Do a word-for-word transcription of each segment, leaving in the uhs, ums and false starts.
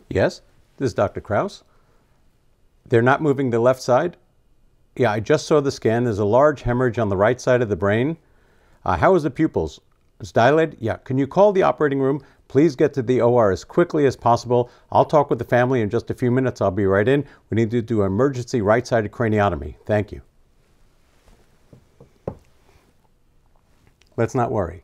Yes, this is Doctor Kraus. They're not moving the left side? Yeah, I just saw the scan. There's a large hemorrhage on the right side of the brain. Uh, how is the pupils? It's dilated? Yeah. Can you call the operating room? Please get to the O R as quickly as possible. I'll talk with the family in just a few minutes. I'll be right in. We need to do an emergency right-sided craniotomy. Thank you. Let's not worry.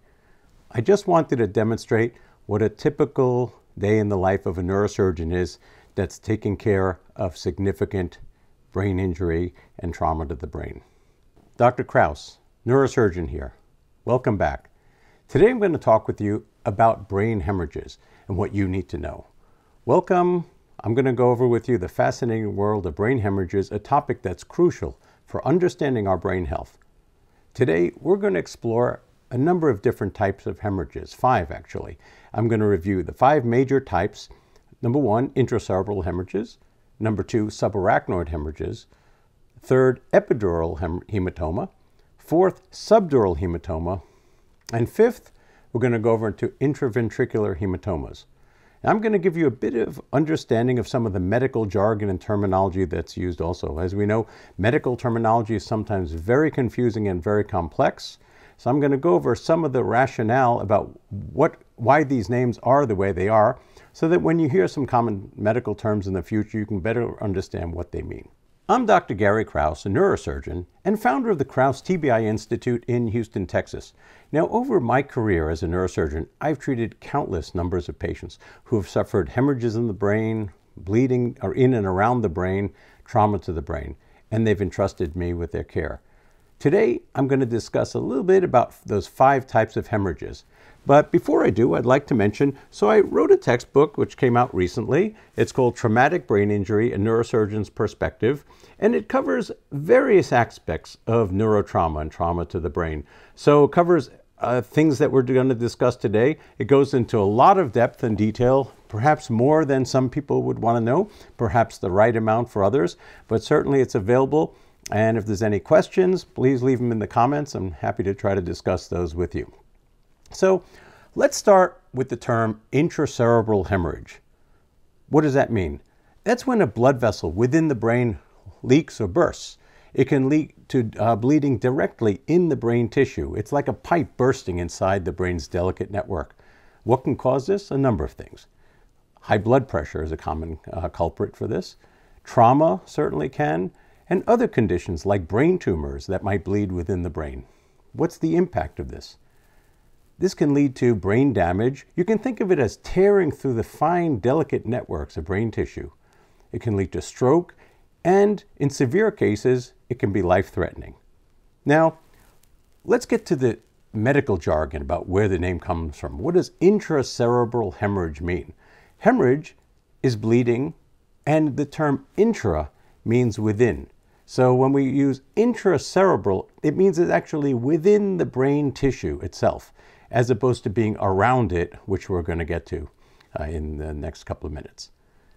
I just wanted to demonstrate what a typical day in the life of a neurosurgeon is that's taking care of significant brain injury and trauma to the brain. Doctor Kraus, neurosurgeon here. Welcome back. Today I'm going to talk with you about brain hemorrhages and what you need to know. Welcome. I'm going to go over with you the fascinating world of brain hemorrhages, a topic that's crucial for understanding our brain health. Today we're going to explore a number of different types of hemorrhages, five actually. I'm going to review the five major types. Number one, intracerebral hemorrhages. Number two, subarachnoid hemorrhages. Third, epidural hem hematoma. Fourth, subdural hematoma. And fifth, we're going to go over into intraventricular hematomas. Now, I'm going to give you a bit of understanding of some of the medical jargon and terminology that's used also. As we know, medical terminology is sometimes very confusing and very complex. So I'm going to go over some of the rationale about what, why these names are the way they are, so that when you hear some common medical terms in the future, you can better understand what they mean. I'm Doctor Gary Kraus, a neurosurgeon and founder of the Kraus T B I Institute in Houston, Texas. Now, over my career as a neurosurgeon, I've treated countless numbers of patients who have suffered hemorrhages in the brain, bleeding or in and around the brain, trauma to the brain, and they've entrusted me with their care. Today, I'm going to discuss a little bit about those five types of hemorrhages. But before I do, I'd like to mention, so I wrote a textbook which came out recently. It's called Traumatic Brain Injury, A Neurosurgeon's Perspective, and it covers various aspects of neurotrauma and trauma to the brain. So it covers uh, things that we're going to discuss today. It goes into a lot of depth and detail, perhaps more than some people would want to know, perhaps the right amount for others, but certainly it's available. And if there's any questions, please leave them in the comments. I'm happy to try to discuss those with you. So let's start with the term intracerebral hemorrhage. What does that mean? That's when a blood vessel within the brain leaks or bursts. It can lead to uh, bleeding directly in the brain tissue. It's like a pipe bursting inside the brain's delicate network. What can cause this? A number of things. High blood pressure is a common uh, culprit for this. Trauma certainly can. And other conditions like brain tumors that might bleed within the brain. What's the impact of this? This can lead to brain damage. You can think of it as tearing through the fine, delicate networks of brain tissue. It can lead to stroke, and in severe cases, it can be life-threatening. Now, let's get to the medical jargon about where the name comes from. What does intracerebral hemorrhage mean? Hemorrhage is bleeding, and the term intra means within. So when we use intracerebral, it means it's actually within the brain tissue itself, as opposed to being around it, which we're going to get to uh, in the next couple of minutes.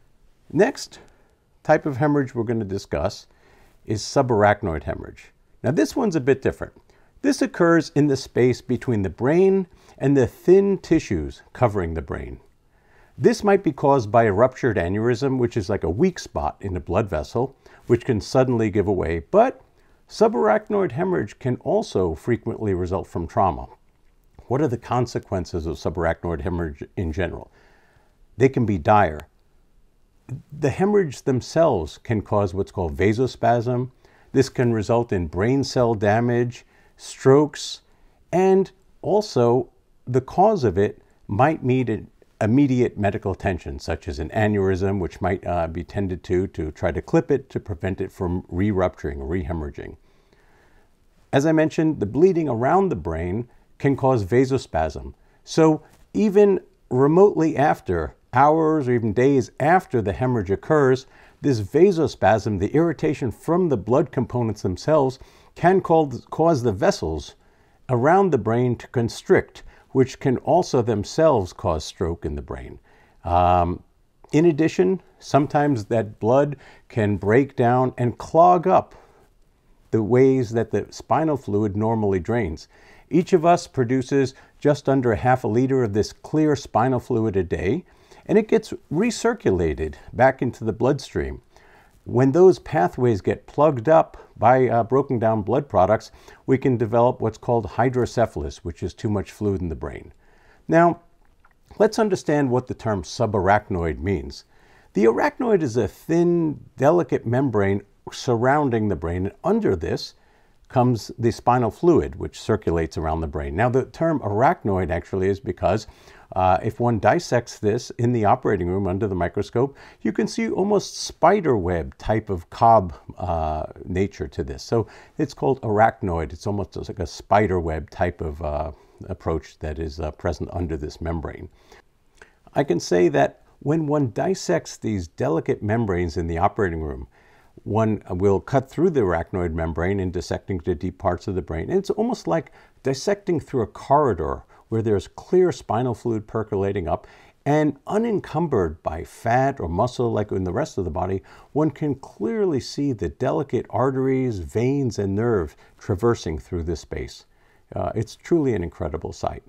Next type of hemorrhage we're going to discuss is subarachnoid hemorrhage. Now this one's a bit different. This occurs in the space between the brain and the thin tissues covering the brain. This might be caused by a ruptured aneurysm, which is like a weak spot in a blood vessel, which can suddenly give away. But subarachnoid hemorrhage can also frequently result from trauma. What are the consequences of subarachnoid hemorrhage in general? They can be dire. The hemorrhage themselves can cause what's called vasospasm. This can result in brain cell damage, strokes, and also the cause of it might need an immediate medical attention, such as an aneurysm, which might uh, be tended to to try to clip it to prevent it from re-rupturing or re-hemorrhaging. As I mentioned, the bleeding around the brain can cause vasospasm. So even remotely after, hours or even days after the hemorrhage occurs, this vasospasm, the irritation from the blood components themselves, can cause the vessels around the brain to constrict, which can also themselves cause stroke in the brain. Um, in addition, sometimes that blood can break down and clog up the ways that the spinal fluid normally drains. Each of us produces just under half a liter of this clear spinal fluid a day, and it gets recirculated back into the bloodstream. When those pathways get plugged up by uh, broken down blood products, we can develop what's called hydrocephalus, which is too much fluid in the brain. Now, let's understand what the term subarachnoid means. The arachnoid is a thin, delicate membrane surrounding the brain, and under this comes the spinal fluid, which circulates around the brain. Now, the term arachnoid actually is because uh, if one dissects this in the operating room under the microscope, you can see almost spider web type of cob uh, nature to this. So it's called arachnoid. It's almost like a spider web type of uh, approach that is uh, present under this membrane. I can say that when one dissects these delicate membranes in the operating room, one will cut through the arachnoid membrane and dissecting the deep parts of the brain. And it's almost like dissecting through a corridor where there's clear spinal fluid percolating up, and unencumbered by fat or muscle like in the rest of the body, one can clearly see the delicate arteries, veins, and nerves traversing through this space. Uh, it's truly an incredible sight.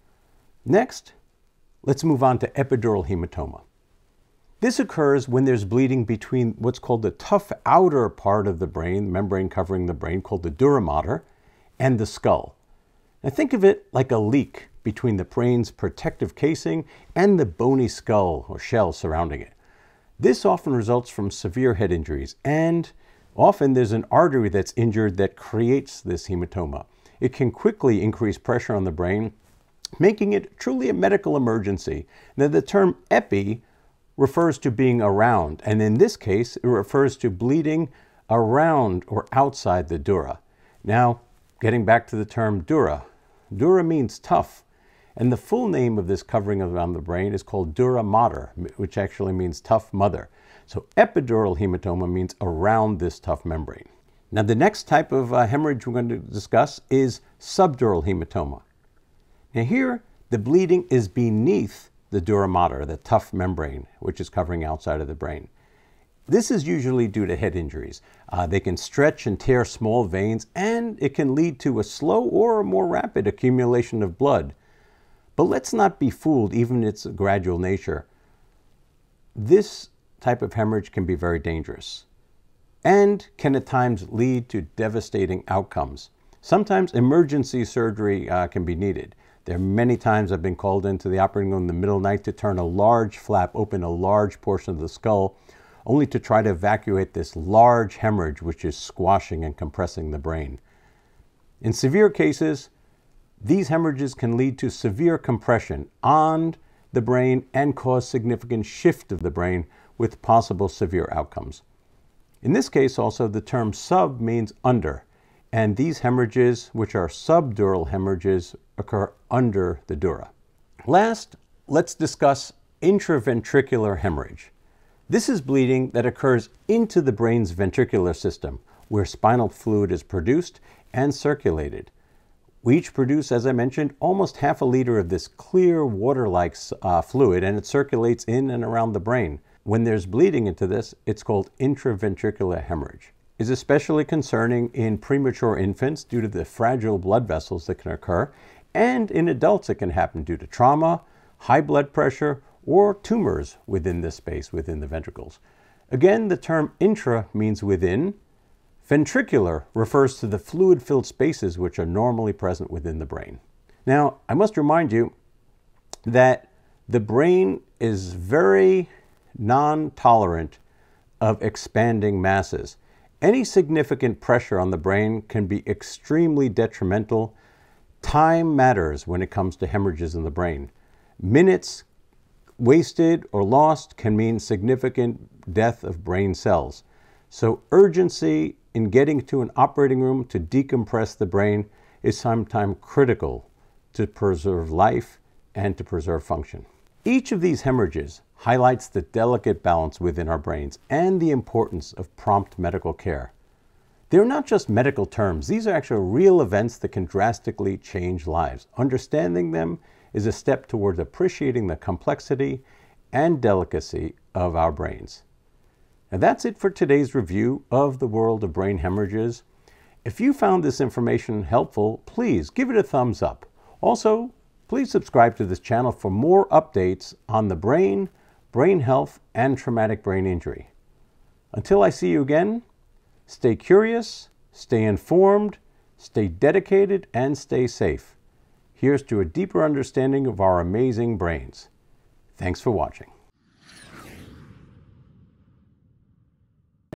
Next, let's move on to epidural hematoma. This occurs when there's bleeding between what's called the tough outer part of the brain, membrane covering the brain, called the dura mater, and the skull. Now think of it like a leak between the brain's protective casing and the bony skull or shell surrounding it. This often results from severe head injuries, and often there's an artery that's injured that creates this hematoma. It can quickly increase pressure on the brain, making it truly a medical emergency. Now, the term epi refers to being around, and in this case, it refers to bleeding around or outside the dura. Now, getting back to the term dura, dura means tough, and the full name of this covering around the brain is called dura mater, which actually means tough mother. So epidural hematoma means around this tough membrane. Now, the next type of uh, hemorrhage we're going to discuss is subdural hematoma. Now here, the bleeding is beneath the dura mater, the tough membrane, which is covering outside of the brain. This is usually due to head injuries. Uh, they can stretch and tear small veins, and it can lead to a slow or a more rapid accumulation of blood. But let's not be fooled, even its gradual nature. This type of hemorrhage can be very dangerous and can at times lead to devastating outcomes. Sometimes emergency surgery uh, can be needed. There are many times I've been called into the operating room in the middle of the night to turn a large flap, open a large portion of the skull, only to try to evacuate this large hemorrhage which is squashing and compressing the brain. In severe cases, these hemorrhages can lead to severe compression on the brain and cause significant shift of the brain with possible severe outcomes. In this case also, the term sub means under, and these hemorrhages, which are subdural hemorrhages, occur under the dura. Last, let's discuss intraventricular hemorrhage. This is bleeding that occurs into the brain's ventricular system, where spinal fluid is produced and circulated. We each produce, as I mentioned, almost half a liter of this clear water-like uh, fluid, and it circulates in and around the brain. When there's bleeding into this, it's called intraventricular hemorrhage. It's especially concerning in premature infants due to the fragile blood vessels that can occur, and in adults it can happen due to trauma, high blood pressure, or tumors within this space, within the ventricles. Again, the term intra means within. Ventricular refers to the fluid-filled spaces which are normally present within the brain. Now, I must remind you that the brain is very non-tolerant of expanding masses. Any significant pressure on the brain can be extremely detrimental. Time matters when it comes to hemorrhages in the brain. Minutes wasted or lost can mean significant death of brain cells. So urgency in getting to an operating room to decompress the brain is sometimes critical to preserve life and to preserve function. Each of these hemorrhages highlights the delicate balance within our brains and the importance of prompt medical care. They're not just medical terms. These are actually real events that can drastically change lives. Understanding them is a step towards appreciating the complexity and delicacy of our brains. And that's it for today's review of the world of brain hemorrhages. If you found this information helpful, please give it a thumbs up. Also, please subscribe to this channel for more updates on the brain, brain health, and traumatic brain injury. Until I see you again, stay curious, stay informed, stay dedicated, and stay safe. Here's to a deeper understanding of our amazing brains. Thanks for watching.